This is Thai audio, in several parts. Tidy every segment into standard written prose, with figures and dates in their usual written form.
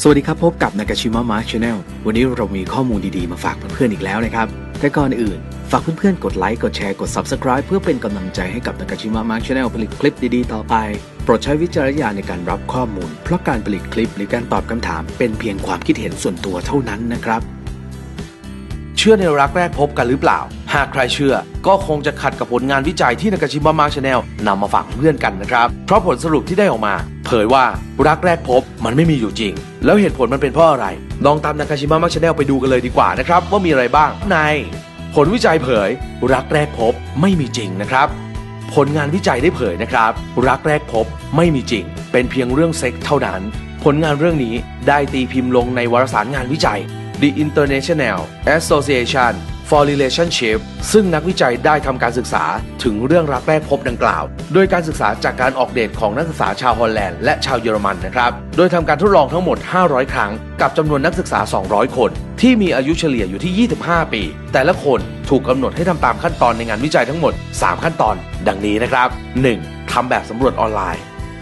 สวัสดีครับพบกับ Nakashima Mark Channel วันนี้เรามีข้อมูลดีๆมาฝากเพื่อนๆอีกแล้วนะครับแต่ก่อนอื่นฝากเพื่อนๆกดไลค์กดแชร์กด Subscribe เพื่อเป็นกำลังใจให้กับ Nakashima Mark Channel ผลิตคลิปดีๆต่อไปโปรดใช้วิจารณญาณในการรับข้อมูลเพราะการผลิตคลิปหรือการตอบคำถามเป็นเพียงความคิดเห็นส่วนตัวเท่านั้นนะครับเชื่อในรักแรกพบกันหรือเปล่าหากใครเชื่อก็คงจะขัดกับผลงานวิจัยที่ Nakashima Mark Channel นำมาฝากเพื่อนกันนะครับเพราะผลสรุปที่ได้ออกมาเผยว่ารักแรกพบมันไม่มีอยู่จริงแล้วเหตุผลมันเป็นเพราะอะไรลองตาม Nakashima Mark Channel ไปดูกันเลยดีกว่านะครับว่ามีอะไรบ้างในผลวิจัยเผยรักแรกพบไม่มีจริงนะครับผลงานวิจัยได้เผยนะครับรักแรกพบไม่มีจริงเป็นเพียงเรื่องเซ็กส์เท่านั้นผลงานเรื่องนี้ได้ตีพิมพ์ลงในวารสารงานวิจัยThe International Association for Relationship ซึ่งนักวิจัยได้ทำการศึกษาถึงเรื่องรักแรกพบดังกล่าวโดยการศึกษาจากการออกเดทของนักศึกษาชาวฮอลแลนด์และชาวเยอรมันนะครับโดยทำการทดลองทั้งหมด500ครั้งกับจำนวนนักศึกษา200คนที่มีอายุเฉลี่ยอยู่ที่25ปีแต่ละคนถูกกำหนดให้ทำตามขั้นตอนในงานวิจัยทั้งหมด3ขั้นตอนดังนี้นะครับ 1. ทำแบบสำรวจออนไลน์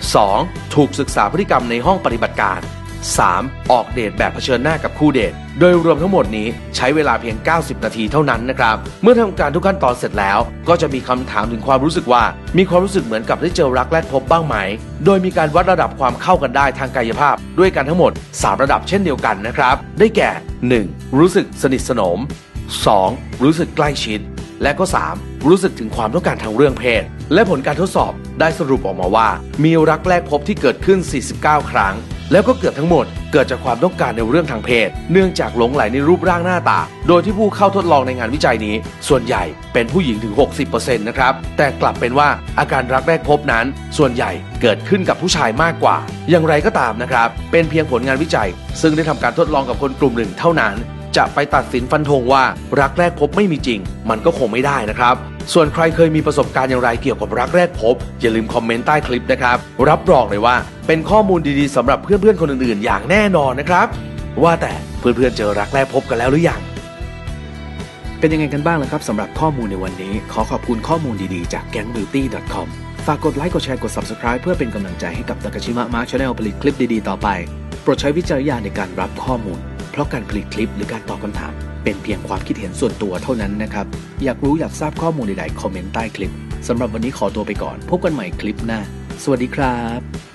2. ถูกศึกษาพฤติกรรมในห้องปฏิบัติการ 3. ออกเดทแบบเผชิญหน้ากับคู่เดทโดยรวมทั้งหมดนี้ใช้เวลาเพียง90นาทีเท่านั้นนะครับเมื่อทำการทุกขั้นตอนเสร็จแล้วก็จะมีคำถามถึงความรู้สึกว่ามีความรู้สึกเหมือนกับได้เจอรักแรกพบบ้างไหมโดยมีการวัดระดับความเข้ากันได้ทางกายภาพด้วยกันทั้งหมด3ระดับเช่นเดียวกันนะครับได้แก่ 1. รู้สึกสนิทสนม 2. รู้สึกใกล้ชิดและก็ 3. รู้สึกถึงความต้องการทางเรื่องเพศและผลการทดสอบได้สรุปออกมาว่ามีรักแรกพบที่เกิดขึ้น49ครั้งแล้วก็เกือบทั้งหมดเกิดจากความต้องการในเรื่องทางเพศเนื่องจากหลงไหลในรูปร่างหน้าตาโดยที่ผู้เข้าทดลองในงานวิจัยนี้ส่วนใหญ่เป็นผู้หญิงถึง 60% นะครับแต่กลับเป็นว่าอาการรักแรกพบนั้นส่วนใหญ่เกิดขึ้นกับผู้ชายมากกว่าอย่างไรก็ตามนะครับเป็นเพียงผลงานวิจัยซึ่งได้ทำการทดลองกับคนกลุ่มหนึ่งเท่านั้นจะไปตัดสินฟันธงว่ารักแรกพบไม่มีจริงมันก็คงไม่ได้นะครับส่วนใครเคยมีประสบการณ์อย่างไรเกี่ยวกับรักแรกพบอย่าลืมคอมเมนต์ใต้คลิปนะครับรับรองเลยว่าเป็นข้อมูลดีๆสำหรับเพื่อนๆคนอื่นๆอย่างแน่นอนนะครับว่าแต่เพื่อนๆเจอรักแรกพบกันแล้วหรือยังเป็นยังไงกันบ้างล่ะครับสำหรับข้อมูลในวันนี้ขอขอบคุณข้อมูลดีๆจาก gangbeauty.com ฝากกดไลค์กดแชร์กด Subscribe เพื่อเป็นกำลังใจให้กับ Nakashima Mark Channel ผลิตคลิปดีๆต่อไปโปรดใช้วิจารณญาณในการรับข้อมูลเพราะการผลิตคลิปหรือการตอบคำถามเป็นเพียงความคิดเห็นส่วนตัวเท่านั้นนะครับอยากรู้อยากทราบข้อมูลใดๆคอมเมนต์ใต้คลิปสำหรับวันนี้ขอตัวไปก่อนพบกันใหม่คลิปหน้าสวัสดีครับ